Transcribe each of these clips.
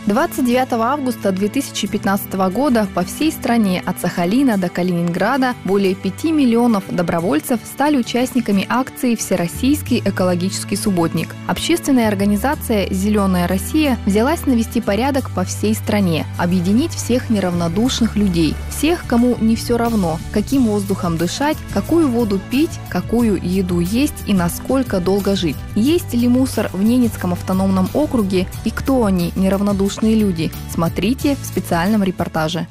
29 августа 2015 года по всей стране от Сахалина до Калининграда более 5 миллионов добровольцев стали участниками акции «Всероссийский экологический субботник». Общественная организация «Зеленая Россия» взялась навести порядок по всей стране, объединить всех неравнодушных людей, всех, кому не все равно, каким воздухом дышать, какую воду пить, какую еду есть и насколько долго жить. Есть ли мусор в Ненецком автономном округе и кто они, неравнодушные люди? Смотрите в специальном репортаже.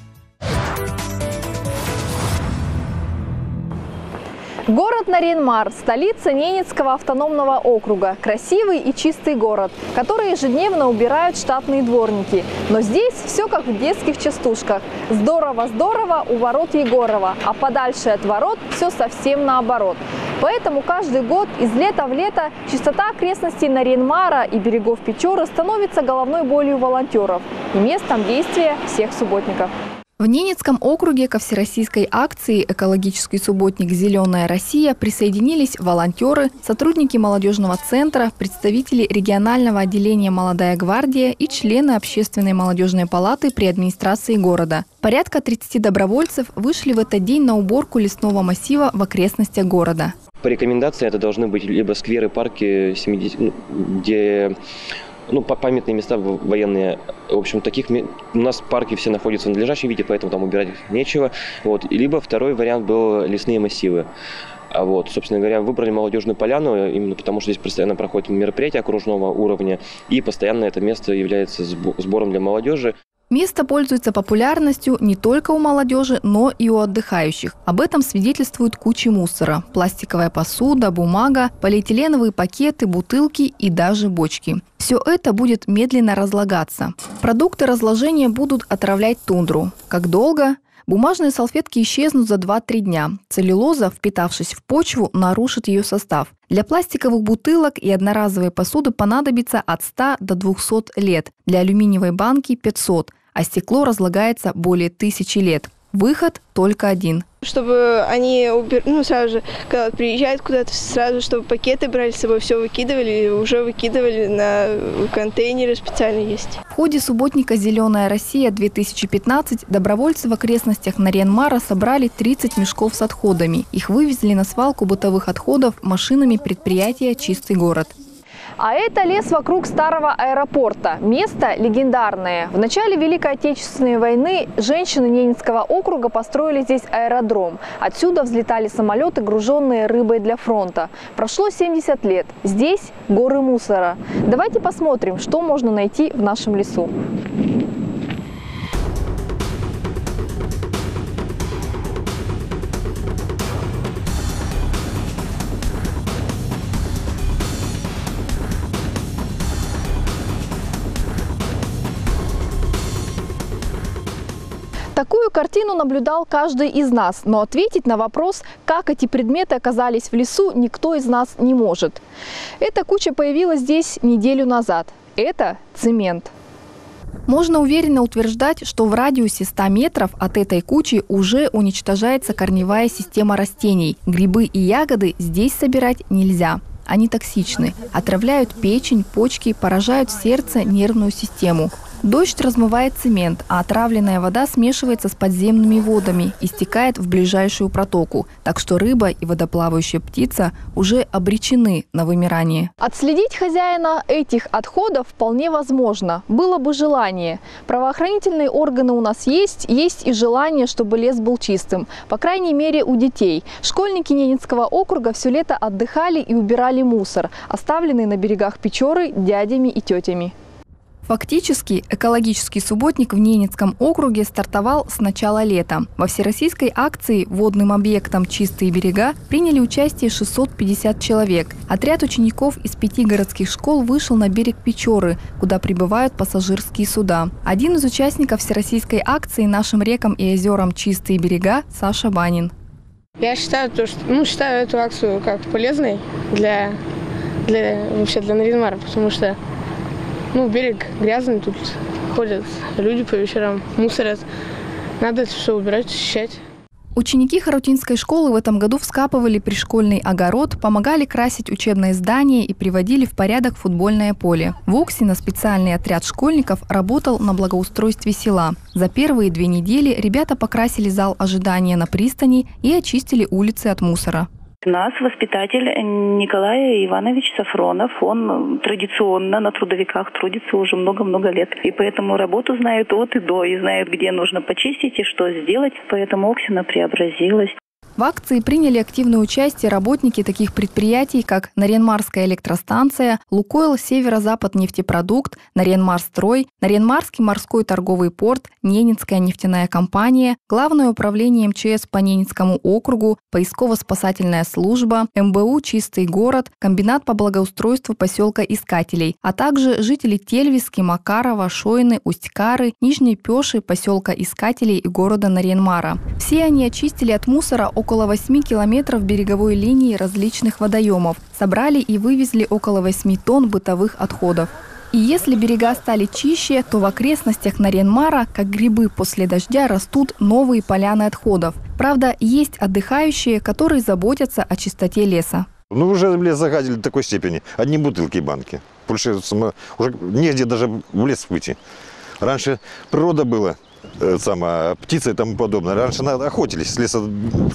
Город Нарьян-Мар – столица Ненецкого автономного округа. Красивый и чистый город, который ежедневно убирают штатные дворники. Но здесь все как в детских частушках. Здорово-здорово у ворот Егорова, а подальше от ворот все совсем наоборот. Поэтому каждый год из лета в лето чистота окрестностей Нарьян-Мара и берегов Печоры становится головной болью волонтеров и местом действия всех субботников. В Ненецком округе ко всероссийской акции «Экологический субботник. Зеленая Россия» присоединились волонтеры, сотрудники молодежного центра, представители регионального отделения «Молодая гвардия» и члены общественной молодежной палаты при администрации города. Порядка 30 добровольцев вышли в этот день на уборку лесного массива в окрестностях города. По рекомендации это должны быть либо скверы, парки, где памятные места военные. В общем, таких у нас парки все находятся в надлежащем виде, поэтому там убирать нечего. Либо второй вариант был лесные массивы. Собственно говоря, выбрали молодежную поляну, именно потому что здесь постоянно проходят мероприятия окружного уровня, и постоянно это место является сбором для молодежи. Место пользуется популярностью не только у молодежи, но и у отдыхающих. Об этом свидетельствует куча мусора. Пластиковая посуда, бумага, полиэтиленовые пакеты, бутылки и даже бочки. Все это будет медленно разлагаться. Продукты разложения будут отравлять тундру. Как долго? Бумажные салфетки исчезнут за 2-3 дня. Целлюлоза, впитавшись в почву, нарушит ее состав. Для пластиковых бутылок и одноразовой посуды понадобится от 100 до 200 лет. Для алюминиевой банки – 500, а стекло разлагается более 1000 лет. Выход только один. Чтобы они сразу же, когда приезжают куда-то, сразу, чтобы пакеты брали с собой, все выкидывали, уже выкидывали на контейнеры специально есть. В ходе субботника «Зеленая Россия-2015» добровольцы в окрестностях Нарьян-Мара собрали 30 мешков с отходами. Их вывезли на свалку бытовых отходов машинами предприятия «Чистый город». А это лес вокруг старого аэропорта. Место легендарное. В начале Великой Отечественной войны женщины Ненецкого округа построили здесь аэродром. Отсюда взлетали самолеты, груженные рыбой для фронта. Прошло 70 лет. Здесь горы мусора. Давайте посмотрим, что можно найти в нашем лесу. Такую картину наблюдал каждый из нас, но ответить на вопрос, как эти предметы оказались в лесу, никто из нас не может. Эта куча появилась здесь неделю назад. Это цемент. Можно уверенно утверждать, что в радиусе 100 метров от этой кучи уже уничтожается корневая система растений. Грибы и ягоды здесь собирать нельзя. Они токсичны, отравляют печень, почки, поражают сердце, нервную систему. Дождь размывает цемент, а отравленная вода смешивается с подземными водами и стекает в ближайшую протоку. Так что рыба и водоплавающая птица уже обречены на вымирание. Отследить хозяина этих отходов вполне возможно. Было бы желание. Правоохранительные органы у нас есть и желание, чтобы лес был чистым. По крайней мере, у детей. Школьники Ненецкого округа все лето отдыхали и убирали мусор, оставленный на берегах Печоры дядями и тетями. Фактически, экологический субботник в Ненецком округе стартовал с начала лета. Во всероссийской акции «Водным объектам чистые берега» приняли участие 650 человек. Отряд учеников из 5 городских школ вышел на берег Печоры, куда прибывают пассажирские суда. Один из участников всероссийской акции «Нашим рекам и озерам чистые берега» Саша Банин. Я считаю, считаю эту акцию как полезной для Нарьян-Мара, потому что берег грязный, тут ходят люди по вечерам, мусорят. Надо это все убирать, очищать. Ученики Харутинской школы в этом году вскапывали пришкольный огород, помогали красить учебные здания и приводили в порядок футбольное поле. В Оксино специальный отряд школьников работал на благоустройстве села. За первые 2 недели ребята покрасили зал ожидания на пристани и очистили улицы от мусора. У нас воспитатель Николай Иванович Сафронов. Он традиционно на трудовиках трудится уже много-много лет. И поэтому работу знает от и до, и знает, где нужно почистить и что сделать. Поэтому Оксино преобразилась. В акции приняли активное участие работники таких предприятий, как Нарьян-Марская электростанция, Лукойл Северо-Запад нефтепродукт, Нарьян-Марстрой, Нарьян-Марский морской торговый порт, Ненецкая нефтяная компания, Главное управление МЧС по Ненецкому округу, Поисково-спасательная служба, МБУ «Чистый город», комбинат по благоустройству поселка Искателей, а также жители Тельвиски, Макарова, Шойны, Усть-Кары, Нижней Пеши, поселка Искателей и города Нарьян-Мара. Все они очистили от мусора около 8 километров береговой линии различных водоемов, собрали и вывезли около 8 тонн бытовых отходов. И если берега стали чище, то в окрестностях Нарьян-Мара, как грибы после дождя, растут новые поляны отходов. Правда, есть отдыхающие, которые заботятся о чистоте леса. Ну, уже лес загадили до такой степени. Одни бутылки и банки. Больше уже негде даже в лес выйти. Раньше природа была. Птицы и тому подобное. Раньше охотились, с леса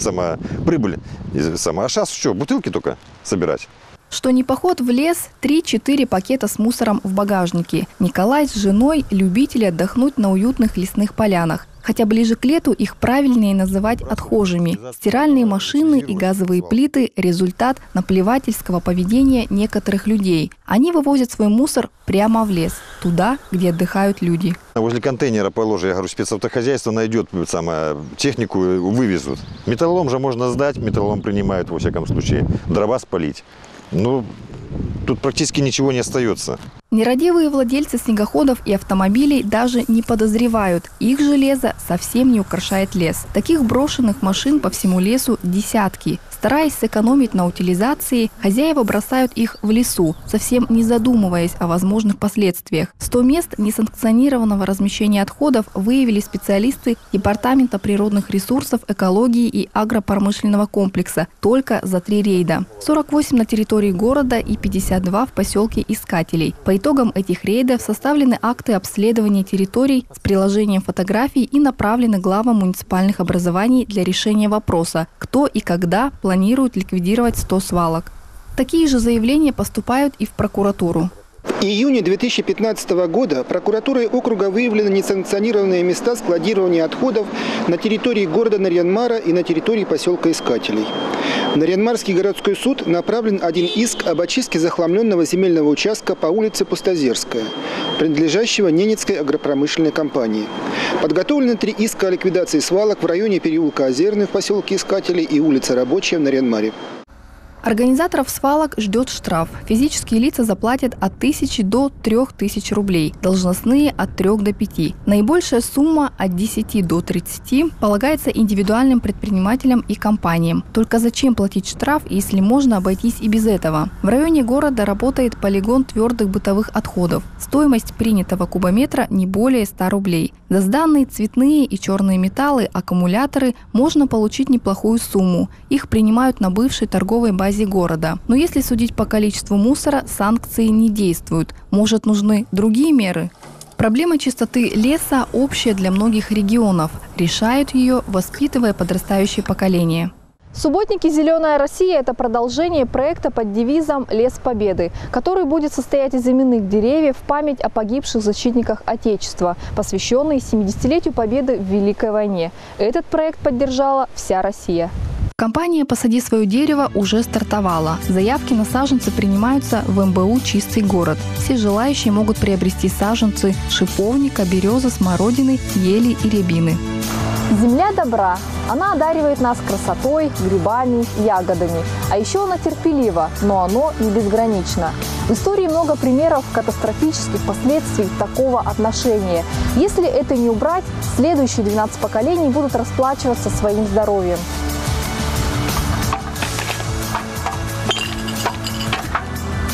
прибыль. А сейчас что, бутылки только собирать? Что не поход в лес, 3-4 пакета с мусором в багажнике. Николай с женой – любители отдохнуть на уютных лесных полянах. Хотя ближе к лету их правильнее называть отхожими. Стиральные машины и газовые плиты – результат наплевательского поведения некоторых людей. Они вывозят свой мусор прямо в лес, туда, где отдыхают люди. Возле контейнера положи, я говорю, спецавтохозяйство найдет технику, вывезут. Металлолом же можно сдать, металлолом принимают, во всяком случае, дрова спалить. Ну, тут практически ничего не остается. Нерадивые владельцы снегоходов и автомобилей даже не подозревают, их железо совсем не украшает лес. Таких брошенных машин по всему лесу десятки. Стараясь сэкономить на утилизации, хозяева бросают их в лесу, совсем не задумываясь о возможных последствиях. 100 мест несанкционированного размещения отходов выявили специалисты Департамента природных ресурсов, экологии и агропромышленного комплекса только за 3 рейда. 48 на территории города и 52 в поселке Искателей. По итогам этих рейдов составлены акты обследования территорий с приложением фотографий и направлены главам муниципальных образований для решения вопроса, кто и когда планирует ликвидировать 100 свалок. Такие же заявления поступают и в прокуратуру. В июне 2015 года прокуратурой округа выявлены несанкционированные места складирования отходов на территории города Нарьян-Мара и на территории поселка Искателей. В Нарьян-Марский городской суд направлен один иск об очистке захламленного земельного участка по улице Пустозерская, принадлежащего Ненецкой агропромышленной компании. Подготовлены 3 иска о ликвидации свалок в районе переулка Озерный в поселке Искателей и улицы Рабочая в Нарьян-Маре. Организаторов свалок ждет штраф. Физические лица заплатят от 1000 до 3000 рублей, должностные от 3 до 5. Наибольшая сумма от 10 до 30 полагается индивидуальным предпринимателям и компаниям. Только зачем платить штраф, если можно обойтись и без этого? В районе города работает полигон твердых бытовых отходов. Стоимость принятого кубометра не более 100 рублей. За сданные цветные и черные металлы, аккумуляторы можно получить неплохую сумму. Их принимают на бывшей торговой базе города. Но если судить по количеству мусора, санкции не действуют. Может, нужны другие меры? Проблема чистоты леса общая для многих регионов. Решают ее, воспитывая подрастающее поколение. Субботники «Зеленая Россия» – это продолжение проекта под девизом «Лес Победы», который будет состоять из именных деревьев в память о погибших защитниках Отечества, посвященный 70-летию Победы в Великой войне. Этот проект поддержала вся Россия. Компания «Посади свое дерево» уже стартовала. Заявки на саженцы принимаются в МБУ «Чистый город». Все желающие могут приобрести саженцы шиповника, березы, смородины, ели и рябины. Земля добра. Она одаривает нас красотой, грибами, ягодами. А еще она терпелива, но оно не безгранично. В истории много примеров катастрофических последствий такого отношения. Если это не убрать, следующие 12 поколений будут расплачиваться своим здоровьем.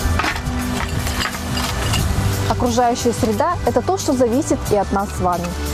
Окружающая среда – это то, что зависит и от нас с вами.